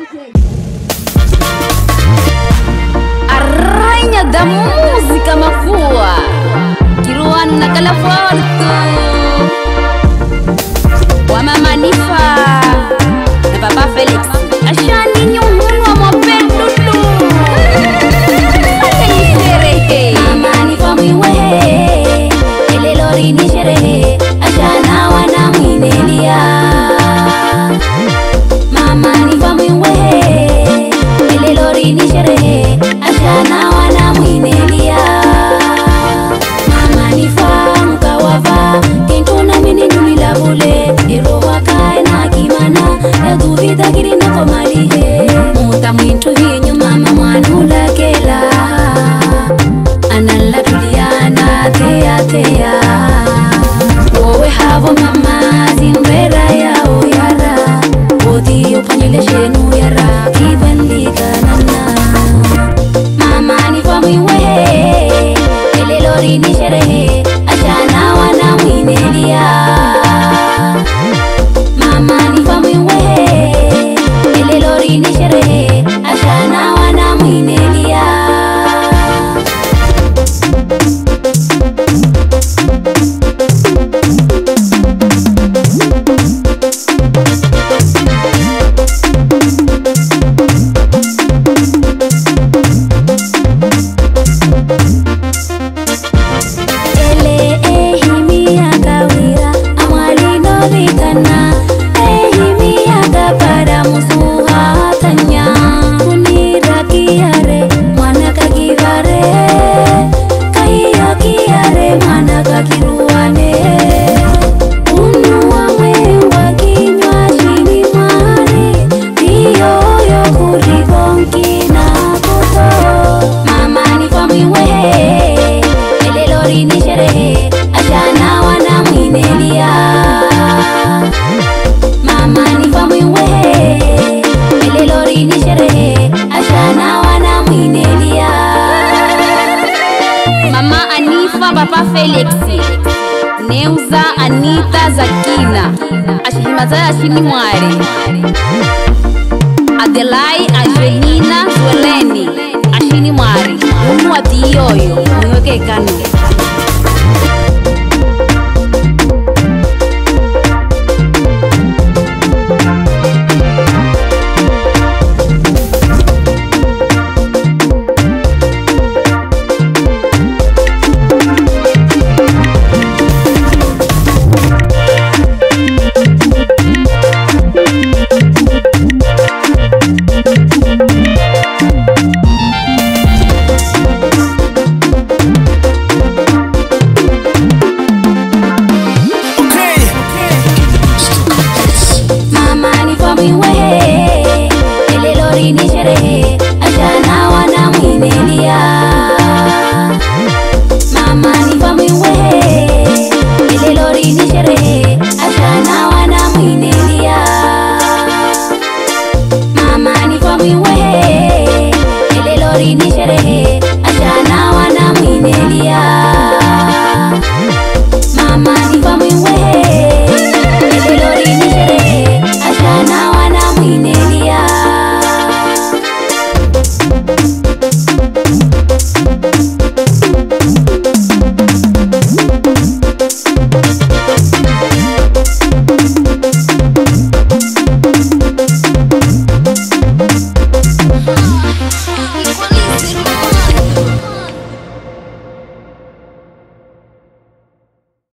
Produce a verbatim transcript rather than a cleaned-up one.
Arranha da música mafua Kiruan na Calaforto Wa Mama Nifa na Papa Felix Ashani nyungu mo pendudu Mama Nifa mwiwe Ele lori ni sherehe Ashana wana mwinelia Mama Nifa mwiwe Ele lori ni sherehe Ashana wana mwinelia Mama Nifa mkawava Kintu na mini nulila bule Iro wakae na kimana Ya duvida kirina komalihe Muta mwintu hinyu mama mwanula kela Anala tuliana teya teya Owe havo mama zinwera ya oyara Odi upanyele shenu yara Kibandika nana Mama Nifa mwiwe Ele lori ni sherehe Ashana wana mwinelia Mama Nifa mwiwe Ele lori ni sherehe Ashana wana mwinelia Papa Felix Neuza Anita Zakina Ashimaza Ashini Mwari Adelai Angelina Zweleni Ashini Mwari Umu atiyoyo Mwiweke kanu we wait.